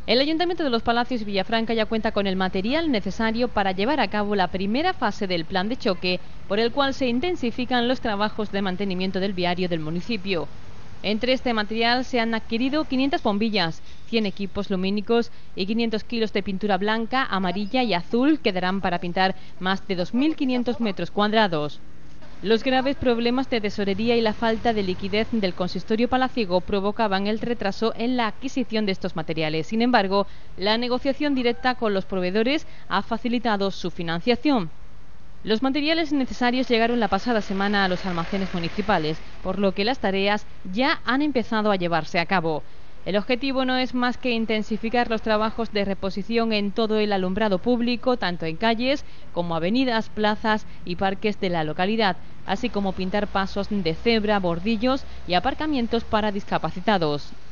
El Ayuntamiento de Los Palacios y Villafranca ya cuenta con el material necesario para llevar a cabo la primera fase del plan de choque, por el cual se intensifican los trabajos de mantenimiento del viario del municipio. Entre este material se han adquirido 500 bombillas, 100 equipos lumínicos y 500 kilos de pintura blanca, amarilla y azul que darán para pintar más de 2.500 metros cuadrados. Los graves problemas de tesorería y la falta de liquidez del consistorio palaciego provocaban el retraso en la adquisición de estos materiales. Sin embargo, la negociación directa con los proveedores ha facilitado su financiación. Los materiales necesarios llegaron la pasada semana a los almacenes municipales, por lo que las tareas ya han empezado a llevarse a cabo. El objetivo no es más que intensificar los trabajos de reposición en todo el alumbrado público, tanto en calles como avenidas, plazas y parques de la localidad, así como pintar pasos de cebra, bordillos y aparcamientos para discapacitados.